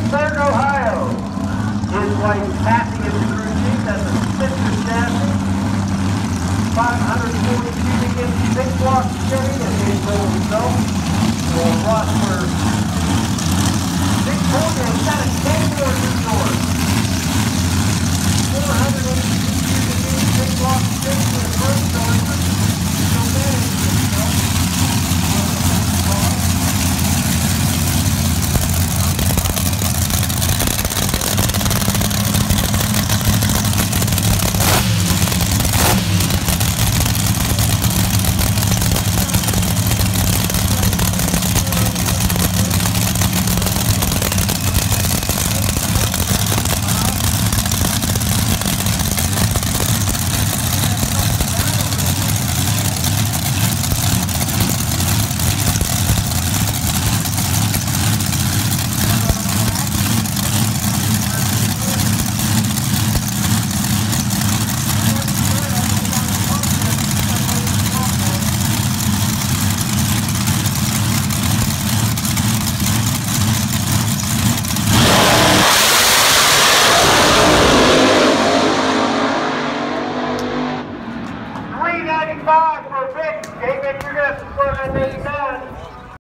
Southern Ohio is Wayne Pappy in the crew chief. That's a sister chassis. 540 cubic inch big block Chevy and his rolling stone. For Ross